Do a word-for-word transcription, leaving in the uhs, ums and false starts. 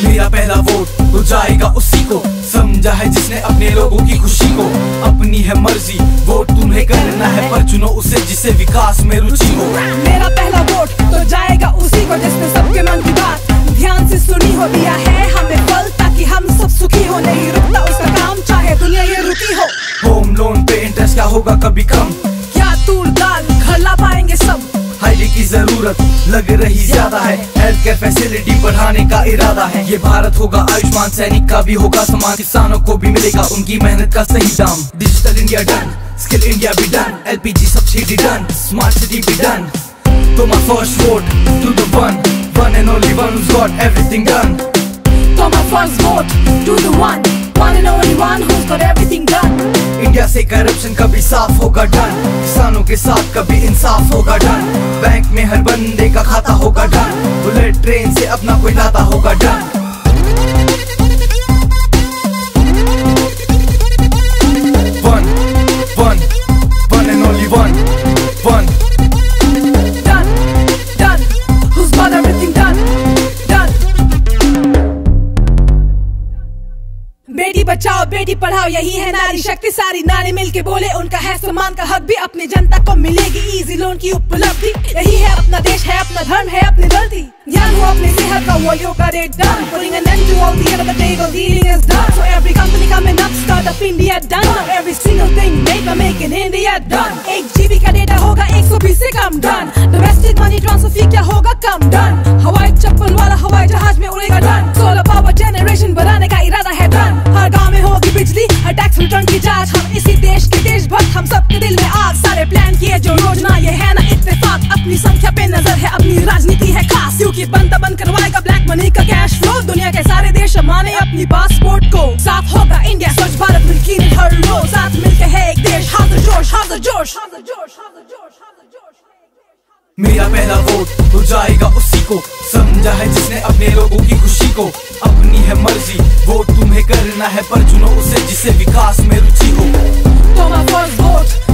मेरा पहला वोट तो जाएगा उसी को, समझा है जिसने अपने लोगों की खुशी को। अपनी है मर्जी, वोट तुम्हें करना है, पर चुनो उसे जिसे विकास में रुचि हो। मेरा पहला वोट तो जाएगा उसी को जिसने सबके मन की बात ध्यान से सुनी हो। दिया है हमें फल ताकि हम सब सुखी हो, नहीं रुकता उसका काम चाहे दुनिया ये रुकी हो। होम लोन पे इंटरेस्ट क्या होगा कभी कम, क्या तूर दाल घर ला पाएंगे सब। हाईवे की जरूरत लग रही ज्यादा है, हेल्थ केयर फैसिलिटी बढ़ाने का इरादा है। ये भारत होगा आयुष्मान, सैनिक का भी होगा सम्मान, किसानों को भी मिलेगा उनकी मेहनत का सही दाम। Digital India done, skill India भी done, LPG subsidy done, smart city भी डन। तो my first vote to the one, one and only one who's got everything done. So my first vote to the one, one and only one who's got everything done. India से corruption कभी साफ होगा done, किसानों के साथ कभी इंसाफ होगा done, bank में हर बंदे का खाता होगा डन, बुलेट ट्रेन से अपना कोई नाता होगा done. One, one, one and only one, one. Done, done, who's got everything done, done. Beti Bachao Beti Padhao यही है नारी शक्ति, सारी नारी मिलके बोले उनका है सम्मान का हक भी, अपनी जनता को मिलेगी इजी लोन की उपलब्धि। यही है अपना देश है अपना धर्म है अपनी गलती, ध्यान हो अपनी सेहत का वो yoga rate done, putting an end to all the end of the day all dealing is done. So every company coming up start up India done, now every single thing make a make in India done. एक GB का data होगा एक सौ बीस से कम done, domestic money transfer fee क्या होगा कम डन, हवाई चप्पल वाला हवाई जहाज में उड़ेगा डन, सोलर पावर जनरेशन बढ़ाने का इरादा है डन, हर गांव में होगी बिजली हर टैक्स रिटर्न की जांच, हम इसी देश के देशभक्त हम सबके दिल में आग, सारे प्लान किए जो योजना ये है ना इत्तेफाक, अपनी संख्या पे नजर है अपनी राजनीति है खास, क्योंकि बंदा बंद करवाएगा ब्लैक मनी का कैश फ्लो, दुनिया के सारे देश माने अपनी पासपोर्ट को, साथ होगा इंडिया स्वच्छ भारत मिल्की हर रोज, साथ मिलके है एक देश, हाजिर जोश हाजिर जोश हाजिर जोश हाजिर जोश हाजिर जोश। मेरा पहला वोट तो जाएगा उसी को, समझा है जिसने अपने लोगों की खुशी को। अपनी है मर्जी, वोट तुम्हें करना है, पर चुनो उसे जिसे विकास में रुचि हो। तो my first vote